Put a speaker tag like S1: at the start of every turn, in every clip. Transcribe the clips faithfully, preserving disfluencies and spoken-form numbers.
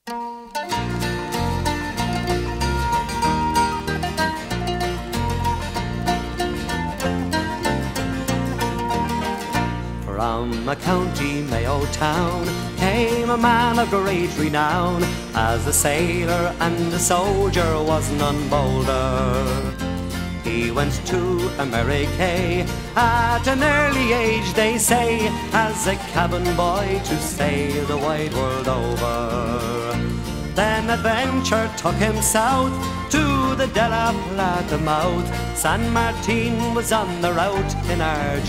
S1: From a county Mayo town came a man of great renown. As a sailor and a soldier was none bolder. He went to America at an early age, they say, as a cabin boy to sail the wide world over. Then adventure took him south to the De La Plata mouth. San Martin was on the route in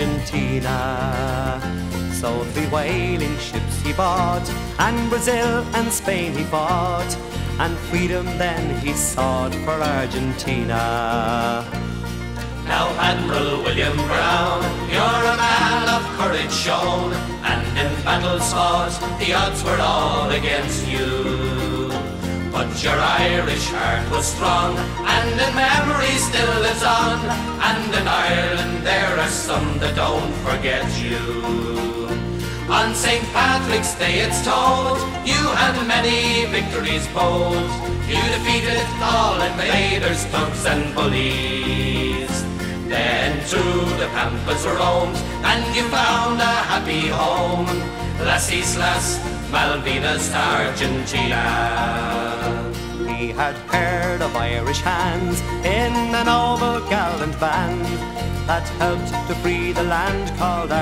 S1: Argentina. So three whaling ships he bought, and Brazil and Spain he fought, and freedom then he sought for Argentina.
S2: Now Admiral William Brown, you're a man of courage shown, and in battles fought, the odds were all against you. But your Irish heart was strong, and in memory still lives on, and in Ireland there are some that don't forget you. On Saint Patrick's Day it's told, you had many victories bold. You defeated all invaders, thugs and bullies. Then through the pampas roamed, and you found a happy home, Las Islas Malvinas, Argentina.
S1: He had heard of Irish hands in a noble gallant band that helped to free the land called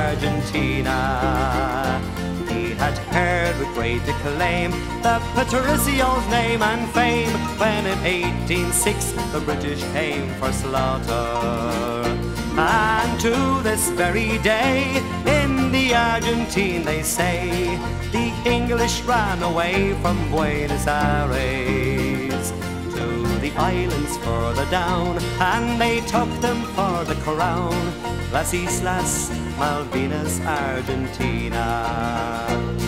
S1: Argentina. He had heard with great acclaim the Patricio's name and fame when in eighteen oh six the British came for slaughter. And to this very day in the Argentine they say the English ran away from Buenos Aires to the islands further down, and they took them for the crown, Las Islas Malvinas, Argentina.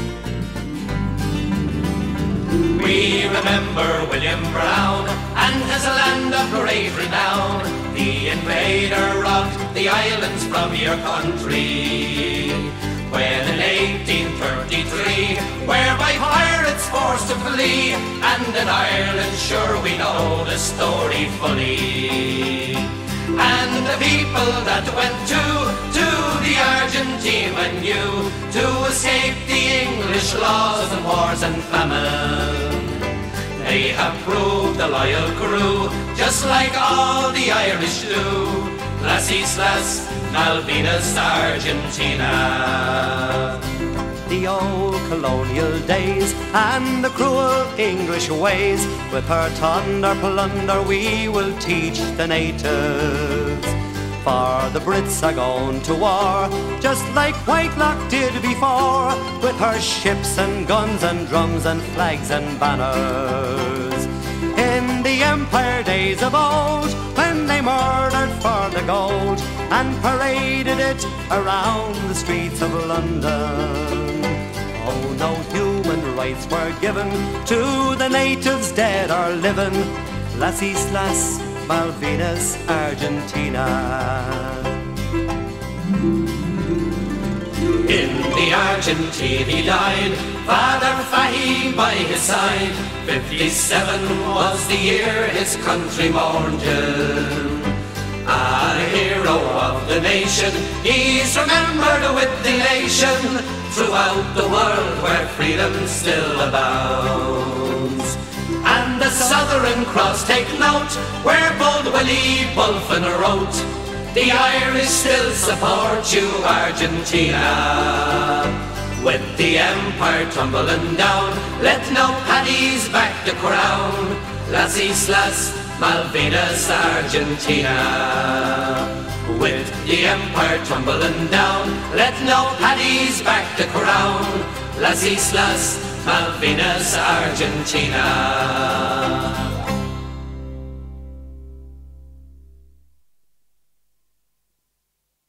S2: We remember William Brown and his land of great renown. The invader robbed the islands from your country, when in eighteen thirty-three, where by pirates forced to flee, and in Ireland sure we know the story fully. And the people that went to, to the Argentine when you, to escape the English laws and wars and famine. They have proved a loyal crew, just like all the Irish do. Las Islas Malvinas, Argentina.
S1: The old colonial days and the cruel English ways, with her thunder plunder we will teach the natives. For the Brits are going to war, just like Whitelock did before, with her ships and guns and drums and flags and banners. In the Empire days of old, when they murdered for the gold and paraded it around the streets of London. Oh, no human rights were given to the natives dead or living. Las Islas Malvinas, Argentina.
S2: In the Argentine he died, Father Fahim by his side. Fifty-seven was the year his country mourned him. A hero of the nation, he's remembered with elation throughout the world where freedom still abounds. And the Southern Cross, take note, where bold Willie Wolfe wrote, the Irish still support you, Argentina. With the empire tumbling down, let no paddies back the crown. Las Islas Malvinas, Argentina. With the empire tumbling down, let no paddies back the crown. Las Islas Malvinas, Argentina.